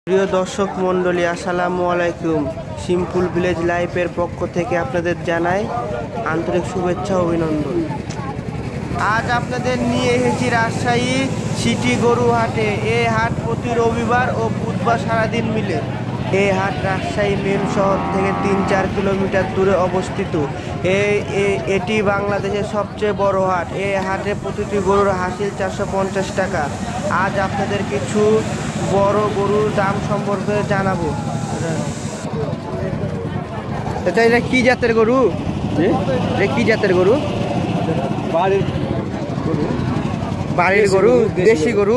প্রিয় দর্শক মণ্ডলী, আসসালামু আলাইকুম। সিম্পল ভিলেজ লাইফের পক্ষ থেকে আপনাদের জানাই আন্তরিক শুভেচ্ছা ও অভিনন্দন। আজ আপনাদের নিয়ে এসেছি রাজশাহী সিটি গরু হাটে। এই হাট প্রতি রবিবার ও বুধবার সারাদিন মিলে। এই হাট রাজশাহী মেন শহর থেকে 3-4 কিলোমিটার দূরে অবস্থিত। এটি বাংলাদেশের সবচেয়ে বড় হাট। এই হাটে প্রতিটি গরুর হাসিল 450 টাকা। আজ আপনাদের কিছু বড় গরুর দাম সম্পর্কে জানাবো। এটা কি জাতের গরু? এটা কি জাতের গরু? বাড়ির গরু, দেশি গরু।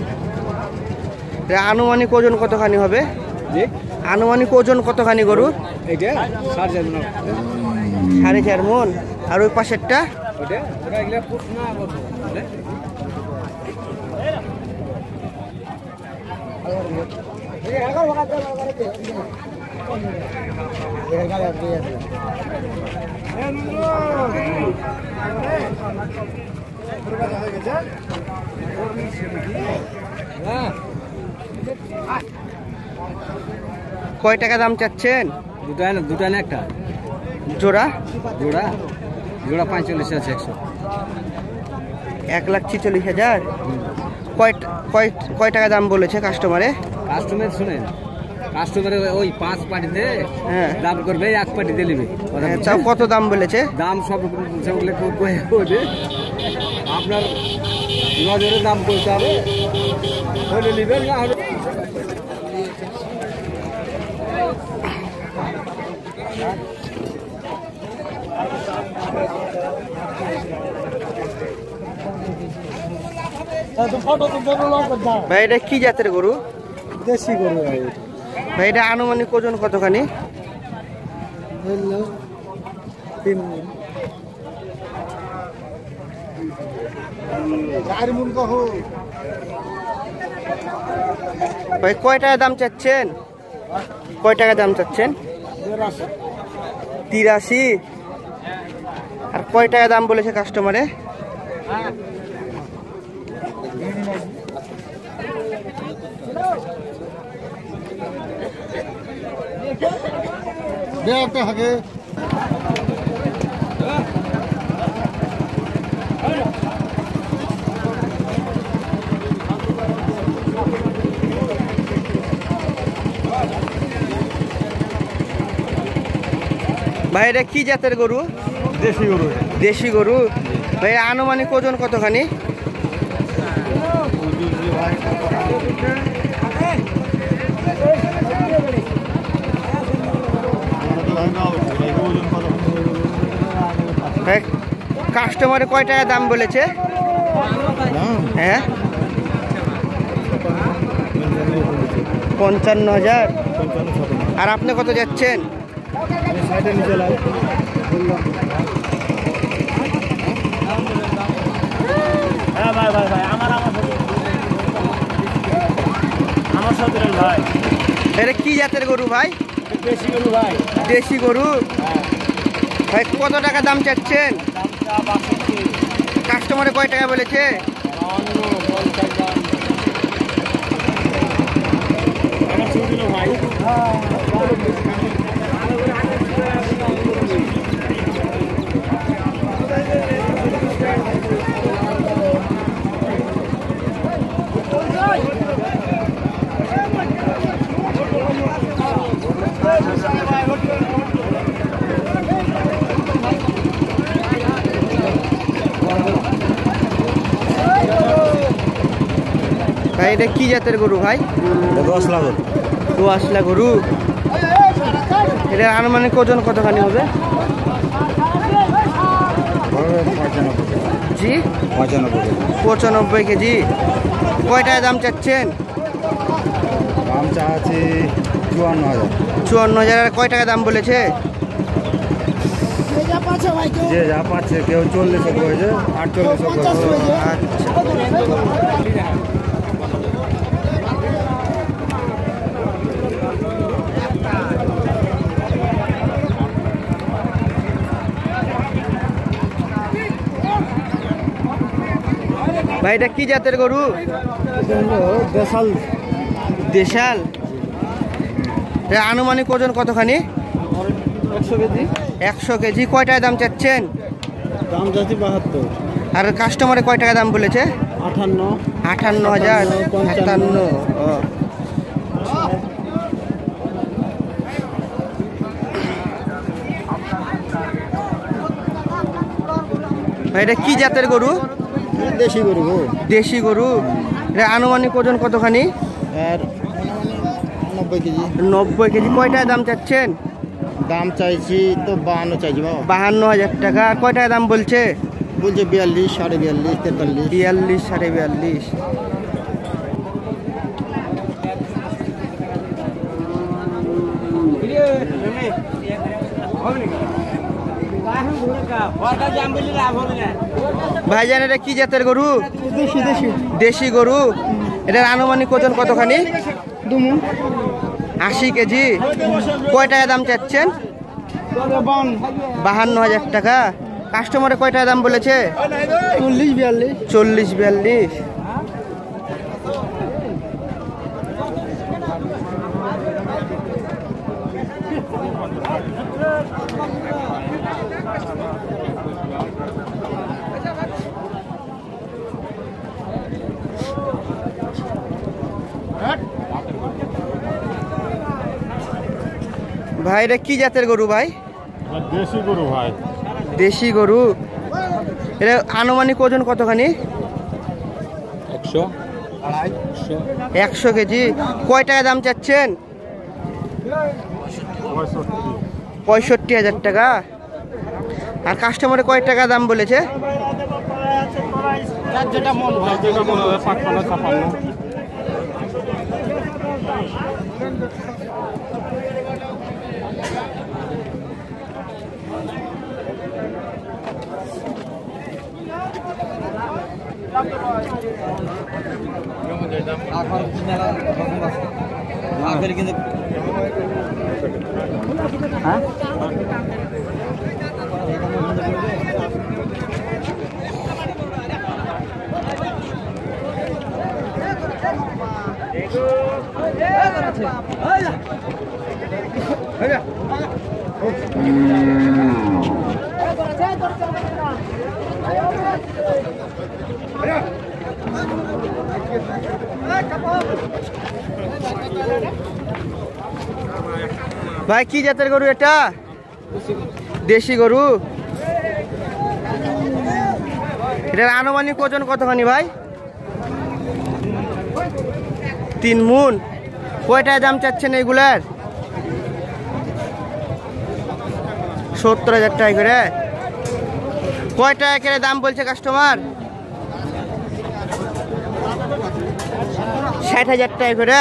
আনুমানিক ওজন কতখানি হবে? আনুমানিক ওজন কতখানি গরু? 4.5 মন। আর ওই পাশেরটা? কয় টাকা দাম চাচ্ছেন? দুটা না একটা জোড়া? জোড়া 45 আছে। 1,46,000। কয় টাকা দাম বলেছে কাস্টমারে? কাস্টমার শুনেন, কাস্টমারে ওই 5 পাটিতে দাম করবে, 1 পাটিতে নেবে। কত দাম বলেছে? দাম সব আপনার নজরে দাম বলতে হবে, হলে নেবেন না হলে ভাই এটা কি জাতের গরু? দেশি গরু ভাই এটা আনুমানিক ওজন কতখানি? 3 মণ। ভাই কয় টাকা দাম চাচ্ছেন? কয় টাকা দাম চাচ্ছেন? 83। আর কয় টাকা দাম বলেছে কাস্টমারে? ভাই এটা কি জাতের গরু? দেশি গরু। দেশি গরু। ভাই আনুমানিক ওজন কতখানি? ভাই কাস্টমারে কয় টাকা দাম বলেছে? হ্যাঁ 55,000। আর আপনি কত যাচ্ছেন? এটা কি জাতের গরু ভাই? দেশি গরু ভাই। দেশি গরু। ভাই কত টাকা দাম চাচ্ছেন? কাস্টমারে কয় টাকা বলেছে? ভাই এটা কি জাতের গরু ভাই? 10 লাখ। 10 লাখ গরু। এটা আনুমানিক ওজন কতখানি হবে? জি 95 কেজি। কয় টাকা দাম চাচ্ছেন? দাম চাচ্ছি 54,000। 54,000। আর কয় টাকা দাম বলেছে? যে যা পাচ্ছে, কেউ 40 করেছে, 48 করেছে। আচ্ছা ভাই এটা কি জাতের গরু? দেশাল। দেশাল। এর আনুমানিক ওজন কতখানি? 100 কেজি। 100 কেজি। কয় টাকা দাম চাচ্ছেন? দাম যাচ্ছে 72। আর কাস্টমারে কয় টাকা দাম বলেছে? 58। 58,000। 57। ও ভাই এটা কি জাতের গরু? দেশি গরু। দেশি গরু। এটা আনুমানিক ওজন কতখানি? আর 90 কেজি। 90 কেজি। কয় টাকা দাম চাচ্ছেন? দাম চাইছি তো 52 চাইছি বাবা। 52,000 টাকা। কয় টাকা দাম বলছে? বলছে 42, 42.5, 43। 42, 42.5। ভাইজান এটা কি জাতের গরু? দেশি। দেশি গরু। এটার আনুমানিক ওজন কতখানি? 80 কেজি। কয় টাকা দাম চাচ্ছেন? 52,000 টাকা। কাস্টমারে কয় টাকা দাম বলেছে? 40, 42। 40, 42। ভাই এটা কি জাতের গরু ভাই? দেশি গরু ভাই। দেশি গরু। এটা আনুমানিক ওজন কতখানি? 100, 100 কেজি। কয় টাকা দাম চাচ্ছেন? 65,000 টাকা। আর কাস্টমারে কয় টাকা দাম বলেছে? যেটা মন হয় 55, 56। ভাই কি জাতের গরু এটা? দেশি গরু। এটার আনুমানিক ওজন কতখানি ভাই? 3 মণ। কয় টাকা দাম চাচ্ছেন এইগুলার? 70,000 টাকা করে। কয় টাকা করে দাম বলছে কাস্টমার? 60,000 টাকা করে।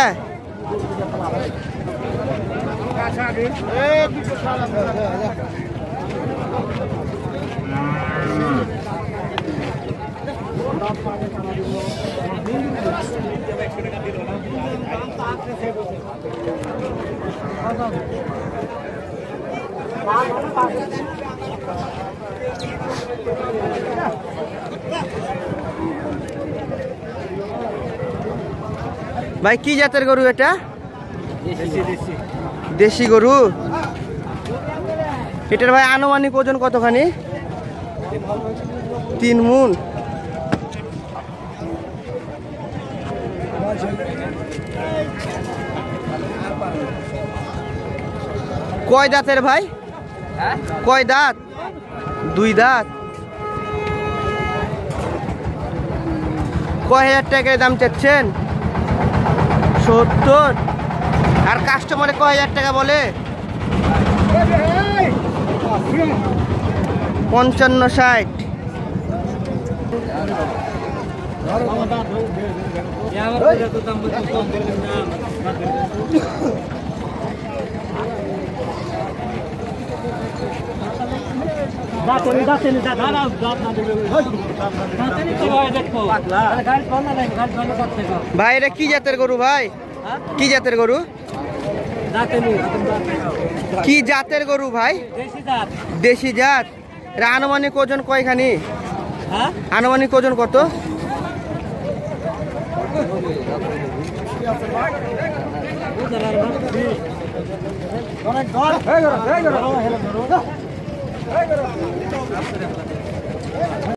ভাই কি জাতের গরু এটা? দেশি গরু। এটার ভাই আনুমানিক ওজন কতখানি? 3 মণ। কয় দাঁতের ভাই? কয় দাঁত? 2 দাঁত। কয় হাজার টাকা দাম চাচ্ছেন? 70। আর কাস্টমারে কয় হাজার টাকা বলে? 55, 60। ভাই এটা কি জাতের গরু ভাই? কি জাতের গরু? কি জাতের গরু ভাই? দেশি জাত। এটা আনুমানিক ওজন কয়খানি? আনুমানিক ওজন কত? এই করো, এই করো।